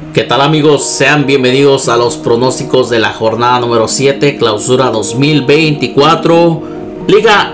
¿Qué tal amigos? Sean bienvenidos a los pronósticos de la jornada número 7, clausura 2024, Liga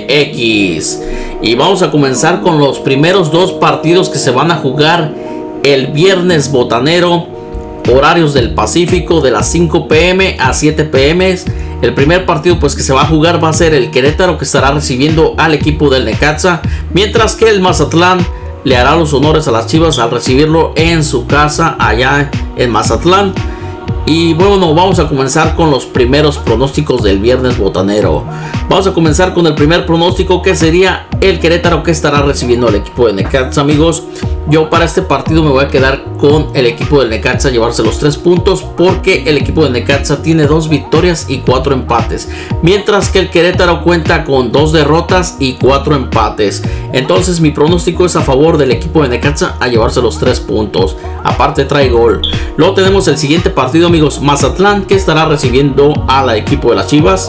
MX. Y vamos a comenzar con los primeros dos partidos que se van a jugar el viernes botanero, horarios del Pacífico, de las 5 p.m. a 7 p.m. El primer partido pues que se va a jugar va a ser el Querétaro, que estará recibiendo al equipo del Necaxa, mientras que el Mazatlán le hará los honores a las Chivas al recibirlo en su casa allá en Mazatlán. Y bueno, vamos a comenzar con los primeros pronósticos del viernes botanero. Vamos a comenzar con el primer pronóstico, que sería el Querétaro, que estará recibiendo al equipo de Necaxa. Amigos, yo para este partido me voy a quedar con el equipo del Necaxa, llevarse los 3 puntos, porque el equipo de Necaxa tiene 2 victorias y 4 empates, mientras que el Querétaro cuenta con 2 derrotas y 4 empates. Entonces mi pronóstico es a favor del equipo de Necaxa a llevarse los 3 puntos. Aparte trae gol. Luego tenemos el siguiente partido, amigos, Mazatlán, que estará recibiendo al equipo de las Chivas.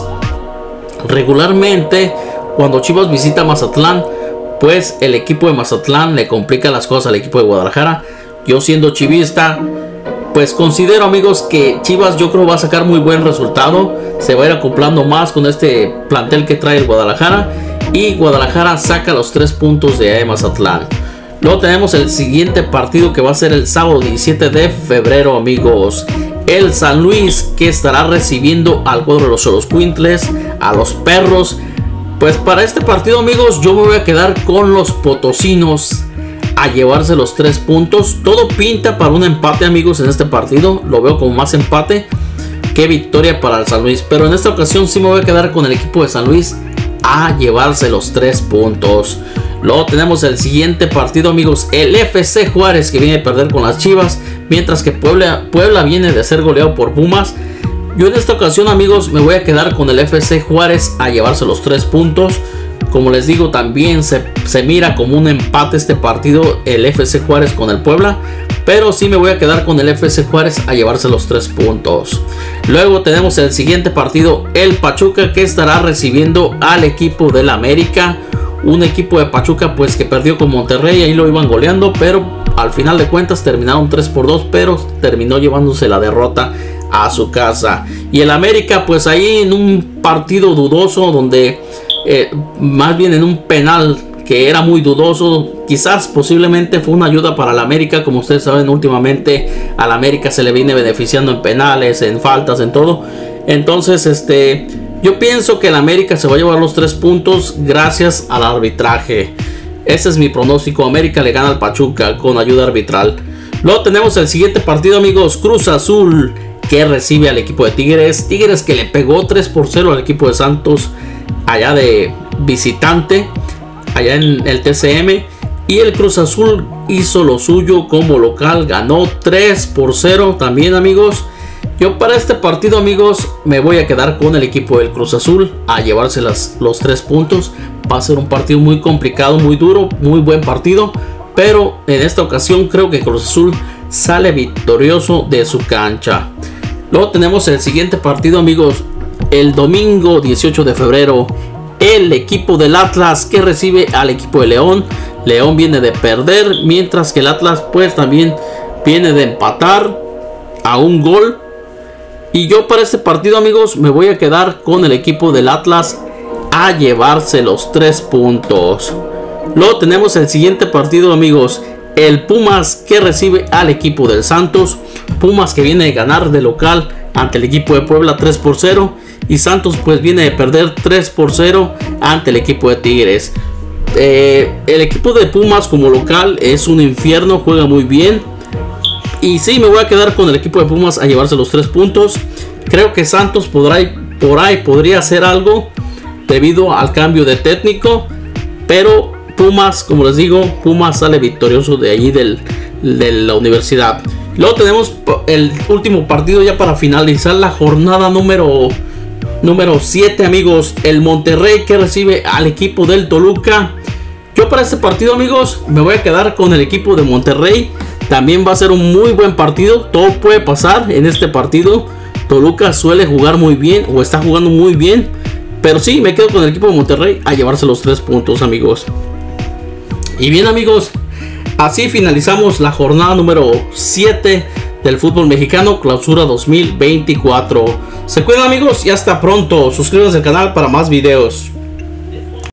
Regularmente cuando Chivas visita Mazatlán, pues el equipo de Mazatlán le complica las cosas al equipo de Guadalajara. Yo, siendo chivista, pues considero, amigos, que Chivas yo creo va a sacar muy buen resultado. Se va a ir acoplando más con este plantel que trae el Guadalajara, y Guadalajara saca los 3 puntos de Mazatlán. Luego tenemos el siguiente partido, que va a ser el sábado 17 de febrero, amigos. El San Luis, que estará recibiendo al cuadro de los Xoloscuintles, a los Perros. Pues para este partido, amigos, yo me voy a quedar con los potosinos a llevarse los 3 puntos. Todo pinta para un empate, amigos, en este partido. Lo veo como más empate que victoria para el San Luis, pero en esta ocasión sí me voy a quedar con el equipo de San Luis a llevarse los 3 puntos. Luego tenemos el siguiente partido, amigos, el FC Juárez, que viene a perder con las Chivas, mientras que Puebla viene de ser goleado por Pumas. Yo en esta ocasión, amigos, me voy a quedar con el FC Juárez a llevarse los 3 puntos. Como les digo, también se mira como un empate este partido, el FC Juárez con el Puebla, pero sí me voy a quedar con el FC Juárez a llevarse los 3 puntos. Luego tenemos el siguiente partido, el Pachuca, que estará recibiendo al equipo del América. Un equipo de Pachuca pues que perdió con Monterrey, ahí lo iban goleando, pero al final de cuentas terminaron 3-2, pero terminó llevándose la derrota a su casa. Y el América pues ahí en un partido dudoso, donde más bien en un penal que era muy dudoso, quizás posiblemente fue una ayuda para el América. Como ustedes saben, últimamente al América se le viene beneficiando en penales, en faltas, en todo. Entonces yo pienso que el América se va a llevar los 3 puntos gracias al arbitraje. Ese es mi pronóstico. América le gana al Pachuca con ayuda arbitral. Luego tenemos el siguiente partido, amigos, Cruz Azul, que recibe al equipo de Tigres. Tigres que le pegó 3-0 al equipo de Santos allá de visitante, allá en el TCM. Y el Cruz Azul hizo lo suyo como local, ganó 3-0 también, amigos. Yo para este partido, amigos, me voy a quedar con el equipo del Cruz Azul a llevarse los 3 puntos. Va a ser un partido muy complicado, muy duro, muy buen partido, pero en esta ocasión creo que Cruz Azul sale victorioso de su cancha. Luego tenemos el siguiente partido, amigos, el domingo 18 de febrero. El equipo del Atlas, que recibe al equipo de León. León viene de perder, mientras que el Atlas pues también viene de empatar a un gol. Y yo para este partido, amigos, me voy a quedar con el equipo del Atlas a llevarse los 3 puntos. Luego tenemos el siguiente partido, amigos, el Pumas, que recibe al equipo del Santos. Pumas que viene de ganar de local ante el equipo de Puebla 3-0, y Santos pues viene de perder 3-0 ante el equipo de Tigres. El equipo de Pumas como local es un infierno, juega muy bien. Y sí, me voy a quedar con el equipo de Pumas a llevarse los 3 puntos. Creo que Santos por ahí podría hacer algo debido al cambio de técnico, pero Pumas, como les digo, Pumas sale victorioso de allí de la universidad. Luego tenemos el último partido ya para finalizar la jornada número 7, amigos, el Monterrey, que recibe al equipo del Toluca. Yo para este partido, amigos, me voy a quedar con el equipo de Monterrey. También va a ser un muy buen partido, todo puede pasar en este partido. Toluca suele jugar muy bien, o está jugando muy bien, pero sí, me quedo con el equipo de Monterrey a llevarse los 3 puntos, amigos. Y bien, amigos, así finalizamos la jornada número 7 del fútbol mexicano, clausura 2024. Se cuidan amigos y hasta pronto. Suscríbanse al canal para más videos.